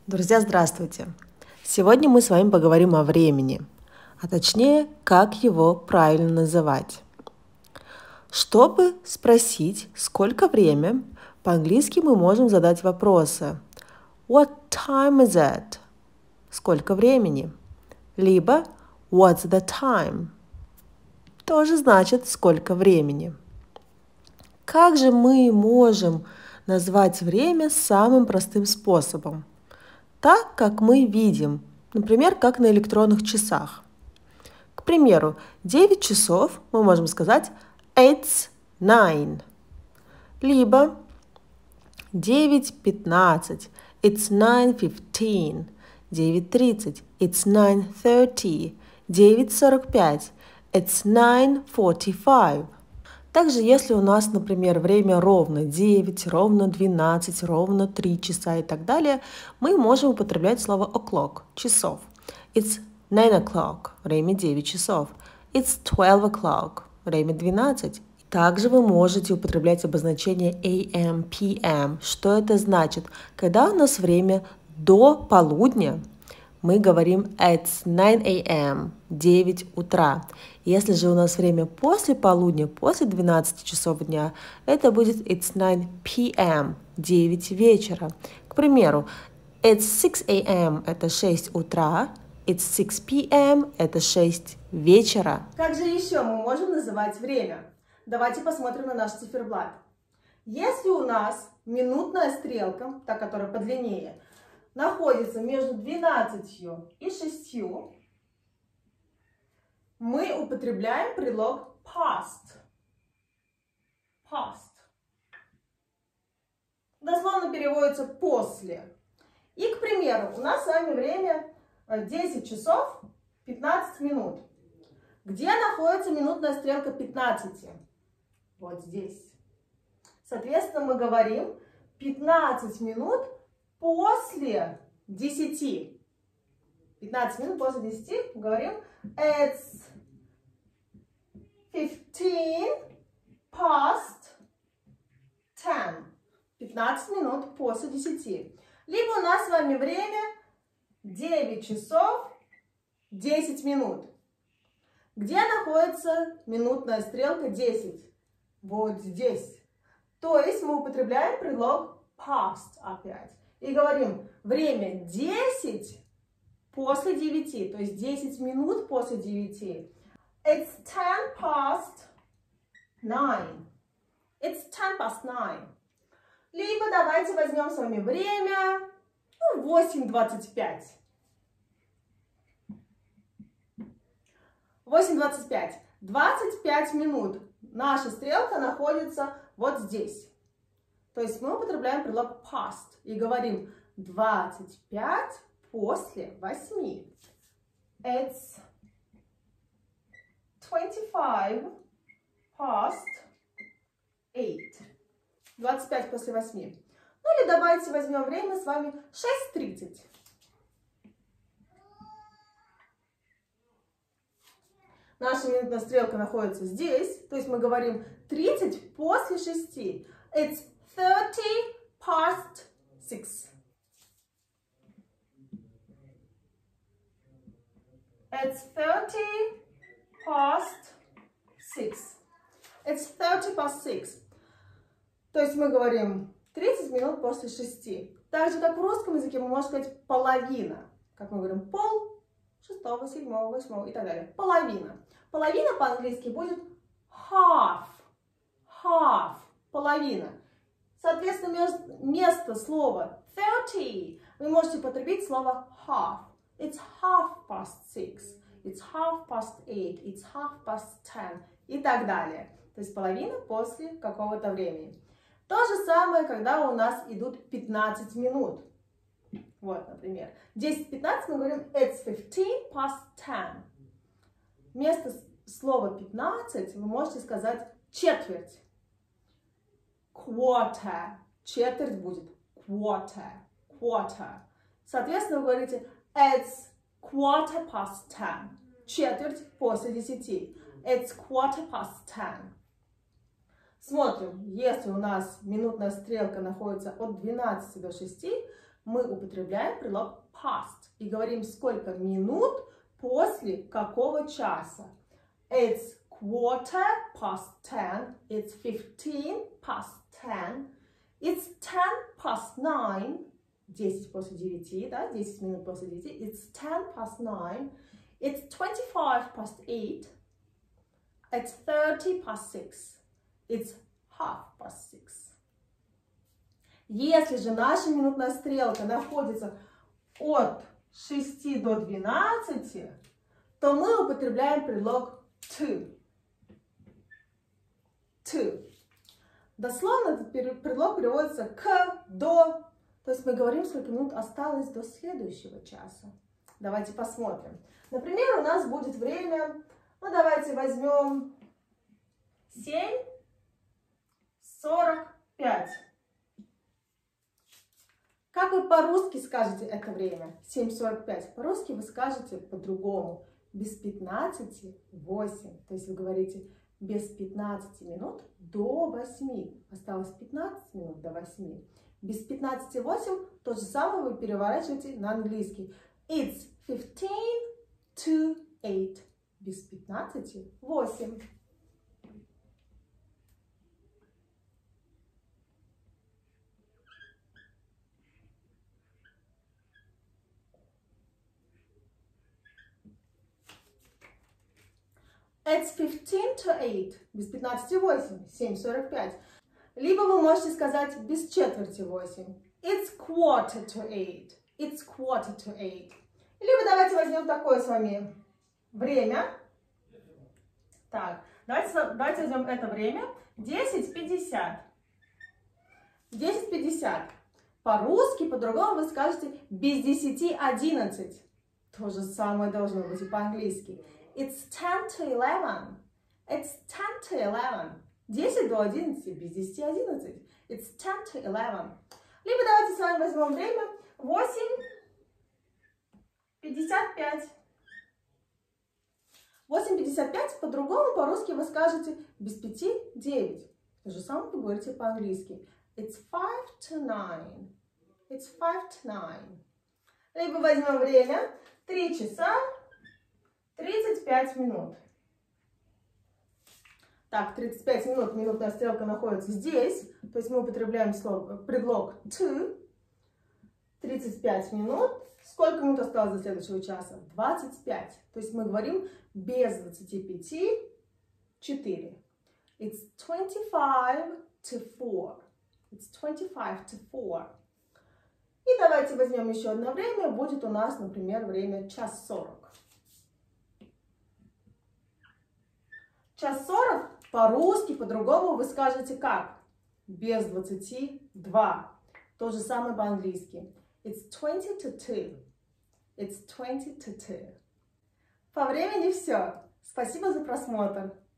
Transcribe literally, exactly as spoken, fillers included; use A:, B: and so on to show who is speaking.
A: Друзья, здравствуйте! Сегодня мы с вами поговорим о времени, а точнее, как его правильно называть. Чтобы спросить, сколько время, по-английски мы можем задать вопросы. What time is it? Сколько времени? Либо What's the time? Тоже значит, сколько времени. Как же мы можем назвать время самым простым способом? Так, как мы видим, например, как на электронных часах. К примеру, девять часов мы можем сказать It's nine. Либо девять пятнадцать It's nine fifteen. девять тридцать It's nine thirty. девять сорок пять It's nine forty-five. Также, если у нас, например, время ровно девять, ровно двенадцать, ровно три часа и так далее, мы можем употреблять слово o'clock, часов. It's nine o'clock, время девять часов. It's twelve o'clock, время двенадцать. Также вы можете употреблять обозначение a m, p m. Что это значит? Когда у нас время до полудня, мы говорим it's nine a m, девять утра. Если же у нас время после полудня, после двенадцати часов дня, это будет it's nine p m, девять вечера. К примеру, it's six a m, это шесть утра, it's six p m, это шесть вечера.
B: Как же еще мы можем называть время? Давайте посмотрим на наш циферблат. Если у нас минутная стрелка, та, которая подлиннее, находится между двенадцатью и шестью, мы употребляем предлог past. Past. Дословно переводится после. И, к примеру, у нас с вами время десять часов пятнадцать минут. Где находится минутная стрелка пятнадцати? Вот здесь. Соответственно, мы говорим пятнадцать минут после десяти. пятнадцать минут после десяти говорим it's fifteen past ten. пятнадцать минут после десяти. Либо у нас с вами время девять часов десять минут. Где находится минутная стрелка десять? Вот здесь. То есть мы употребляем предлог past опять. И говорим время десять после девяти, то есть десять минут после девяти. It's ten past nine. It's ten past nine. Либо давайте возьмем с вами время ну, восемь двадцать пять. восемь двадцать пять. двадцать пять минут. Наша стрелка находится вот здесь. То есть мы употребляем предлог past и говорим двадцать пять после восьми. It's twenty-five past eight. двадцать пять после восьми. Ну или давайте возьмем время с вами шесть тридцать. Наша минутная стрелка находится здесь, то есть мы говорим тридцать после шести. It's thirty past six. It's thirty past six. It's thirty past six. То есть мы говорим тридцать минут после шести. Так же, как в русском языке мы можем сказать половина. Как мы говорим пол, шестого, седьмого, восьмого и так далее. Половина. Половина по-английски будет half. Half. Половина. Соответственно, вместо слова thirty вы можете употребить слово half. It's half past six. It's half past eight. It's half past ten. И так далее. То есть половина после какого-то времени. То же самое, когда у нас идут пятнадцать минут. Вот, например. десять пятнадцать мы говорим it's fifteen past ten. Вместо слова пятнадцать вы можете сказать четверть. Quarter. Четверть будет quarter. Quarter. Соответственно, вы говорите it's quarter past ten. Четверть после десяти. It's quarter past ten. Смотрим, если у нас минутная стрелка находится от двенадцати до шести, мы употребляем предлог past и говорим, сколько минут после какого часа. It's quarter past ten, it's fifteen past ten, it's ten past nine, десять после девяти, да, десять минут после девяти, it's ten past nine, it's twenty-five past eight, it's thirty past six, it's half past six. Если же наша минутная стрелка находится от шести до двенадцати, то мы употребляем предлог to. To. Дословно этот предлог переводится к, до. То есть мы говорим, сколько минут осталось до следующего часа. Давайте посмотрим. Например, у нас будет время, ну давайте возьмем семь сорок пять. Как вы по-русски скажете это время? семь сорок пять. По-русски вы скажете по-другому. Без пятнадцати восемь. То есть вы говорите без пятнадцати минут до восьми. Осталось пятнадцать минут до восьми. Без пятнадцати восемь то же самое вы переворачиваете на английский. It's fifteen to eight. Без пятнадцати восемь. It's fifteen to eight. Без пятнадцати восемь. семь сорок пять. Либо вы можете сказать без четверти восемь. It's quarter to eight. It's quarter to eight. Либо давайте возьмем такое с вами время. Так, давайте, давайте возьмем это время. десять пятьдесят. десять пятьдесят. По-русски, по-другому вы скажете без десяти одиннадцать. То же самое должно быть и по-английски. It's ten to eleven. It's ten to eleven. десять до одиннадцати, без десяти одиннадцать. It's ten to eleven. Либо давайте с вами возьмем время восемь пятьдесят пять. восемь пятьдесят пять по-другому, по-русски вы скажете без пяти девять. То же самое вы говорите по-английски. It's five to nine. It's five to nine. Либо возьмем время три часа тридцать пять минут. Так, тридцать пять минут, минутная стрелка находится здесь. То есть мы употребляем слово, предлог to. тридцать пять минут. Сколько минут осталось до следующего часа? двадцать пять. То есть мы говорим без двадцати пяти четыре. It's twenty-five to four. It's twenty-five to four. И давайте возьмем еще одно время. Будет у нас, например, время час сорок. Час сорок по-русски, по-другому вы скажете как? Без двадцати два. То же самое по-английски. It's twenty to two. It's twenty to two. По времени все. Спасибо за просмотр.